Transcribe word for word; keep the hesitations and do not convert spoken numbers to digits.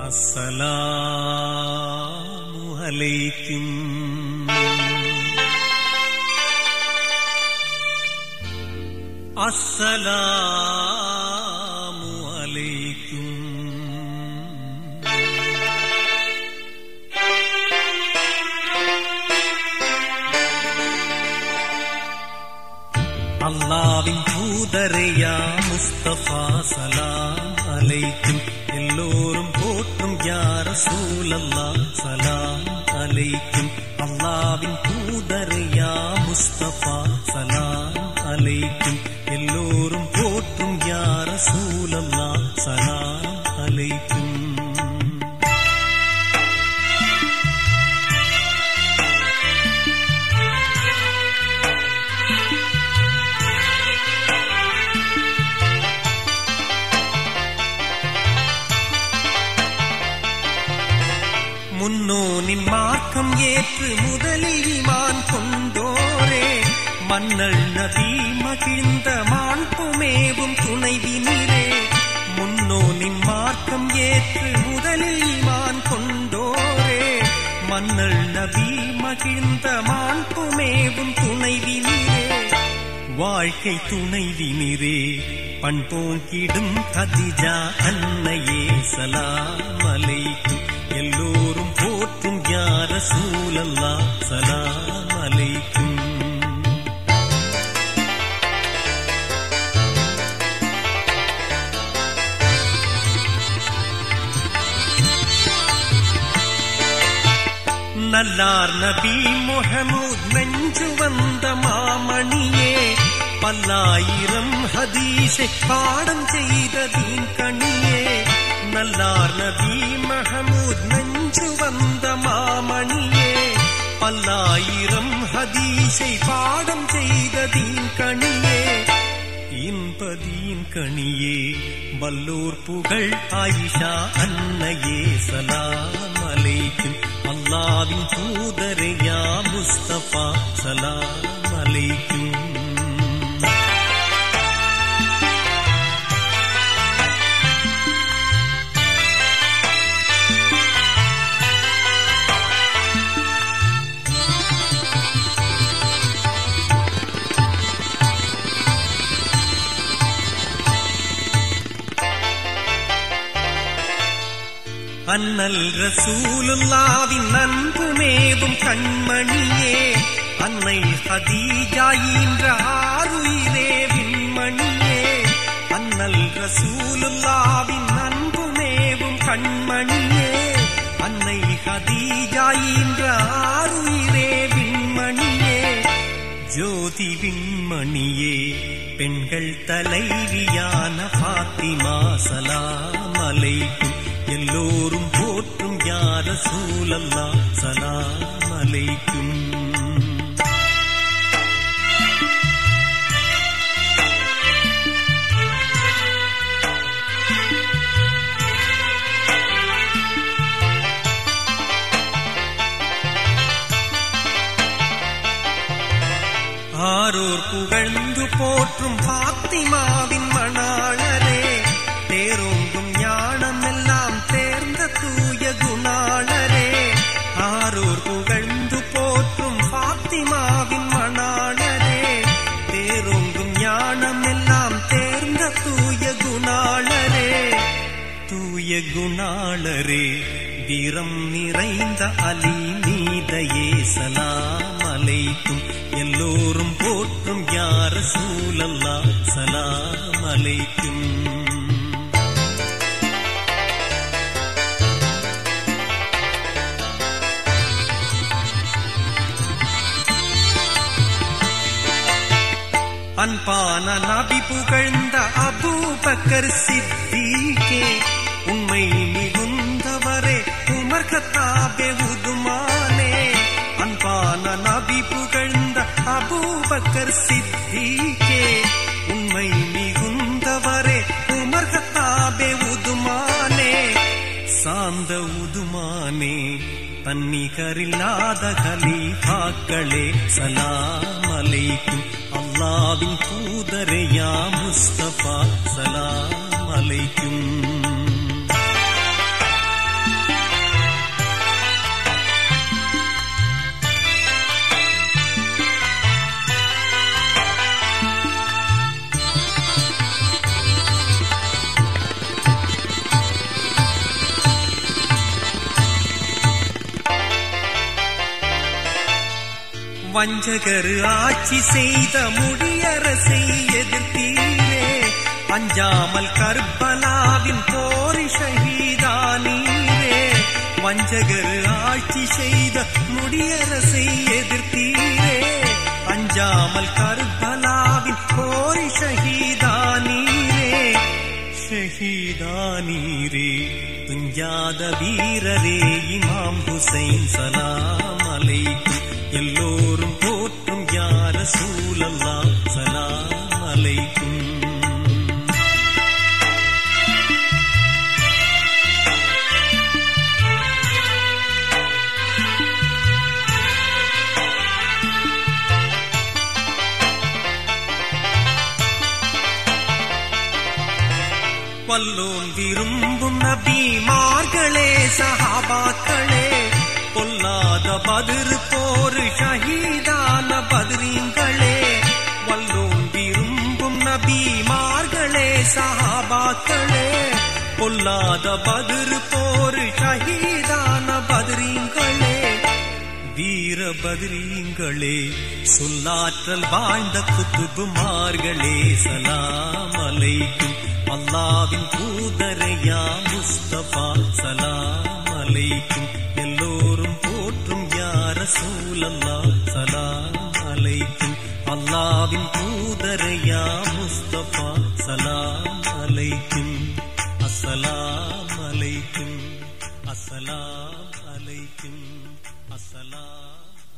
அஸ்ஸலாமு அலைக்கும். அஸ்ஸலாமு அலைக்கும். அல்லாஹ்வின் தூதரே யா முஸ்தபா ஸலாம் அலைக்கும். எல்லோரும் போற்றும் யா ரசூலல்லாஹ் ஸலாம் அலைக்கும். அல்லாஹ்வின் தூதரே யா முஸ்தபா ஸலாம் அலைக்கும். எல்லோரும் போற்றும் யா ரசூலல்லாஹ் ஸலாம் அலைக்கும். முன்னோனின் மார்க்கம் ஏற்று முதலில் ஈமான் கொண்டோரே, மன்னல் நபி மகிழ்ந்த மாண்புமேவும் துணைவி நீரே. முன்னோனின் மார்க்கம் ஏற்று முதலில் ஈமான் கொண்டோரே, மன்னல் நபி மகிழ்ந்த மாண்புமேவும் துணைவி நீரே. வாழ்க்கை துணைவி நீரே, பண்போங்கிடும் கதிஜா அன்னையே ஸலாம் அலைக்கும். எல்லோரும் போற்றும் யா ரசூலல்லாஹ் ஸலாம் அலைக்கும். நல்லார் நபி முஹம்மது நெஞ்சு வந்த மாமணியே, பல்லாயிரம் ஹதீஸை பாடம் செய்த தீன் கனியே. நல்லார் நபி முஹம்மது நெஞ்சு வந்த மாமணியே, பல்லாயிரம் ஹதீஸை பாடம் செய்த தீன் கனியே. இன்பதீன் கனியே, வல்லோர் புகழ் ஆயிஷா அன்னையே ஸலாம் அலைக்கும். அல்லாஹ்வின் தூதரே யா முஸ்தபா ஸலாம் அலைக்கும். அன்னல் ரசூலுல்லாஹ்வின் அன்புமேவும் கண்மணியே, அன்னை ஹதீஜா ஈன்ற ஆருயிரே விண்மணியே. அன்னல் ரசூலுல்லாஹ்வின் அன்புமேவும் கண்மணியே, அன்னை ஹதீஜா ஈன்ற ஆருயிரே விண்மணியே. ஜோதி விண்மணியே, பெண்கள் தலைவியான ஃபாத்திமா ஸலாம் அலைக்கும். எல்லோரும் போற்றும் யா ரசூலல்லாஹ் ஸலாம் அலைக்கும். ஆரோர் புகழ்ந்து போற்றும் ஃபாத்திமாவின் மணாளரே, தேரோங்கும் ஞானம் எல்லாம் தேர்ந்த தூய குணாளரே. ஆரோர் புகழ்ந்து போற்றும் ஃபாத்திமாவின் மணாளரே, தேரோங்கும் ஞானம் எல்லாம் தேர்ந்த தூய குணாளரே. தூய குணாளரே, வீரம் நிறைந்த அலி நீதையே ஸலாம் அலைக்கும். எல்லோரும் போற்றும் யா ரசூலல்லாஹ் ஸலாம் அலைக்கும். அன்பான நபி புகழ்ந்த அபூபக்கர் சித்தீக்கே, உண்மை மிகுந்தவரே உமர் கத்தாபே உதுமானே. அன்பான நபி புகழ்ந்த அபூபக்கர் சித்தீக்கே, உண்மை மிகுந்தவரே உமர் கத்தாபே உதுமானே. சாந்த உதுமானே, தன்னிகரில்லாத கலீஃபாக்களே ஸலாம் அலைக்கும். அல்லாஹ்வின் தூதரே யா முஸ்தபா ஸலாம் அலைக்கும். வஞ்சகரு ஆட்சி செய்த முடியரசை எதிர்த்தீரே, அஞ்சாமல் கர்பலாவின் போரி ஷஹீதானீரே. வஞ்சகரு ஆட்சி செய்த முடியரசை எதிர்த்தீரே, அஞ்சாமல் கர்பலாவின் போரி ஷஹீதானீரே. ஷஹீதானீரே துஞ்சாத வீரரே இமாம் ஹுசைன் சலாம் அலைக்கும். எல்லோரும் போற்றும் யா ரசூலல்லாஹ் சலாம் அலைக்கும். வல்லோன் விரும்பும் நபிமார்களே சஹாபாக்களே, பொல்லாத பத்ர் போரு ஷஹீதான பத்ரீங்களே. வல்லோன் விரும்பும் நபிமார்களே சஹாபாக்களே, பொல்லாத பத்ர் போரு ஷஹீதான பத்ரீங்களே. வீர பத்ரீங்களே சொல்லாற்றல் வாழ்ந்த குத்துபுமார்களே சலாம் அலைக்கும். அல்லாவின் தூதரையா முஸ்தபா சலாம் அலைக்கும். எல்லோரும் போற்றும் யா ரசூலல்லாஹ் சலாம் அலைக்கும். அல்லாவின் தூதரையா முஸ்தபா சலாம் அலைக்கும். அஸ்ஸலாம் அலைக்கும், அஸ்ஸலாம் அலைக்கும், அஸ்ஸலாம்.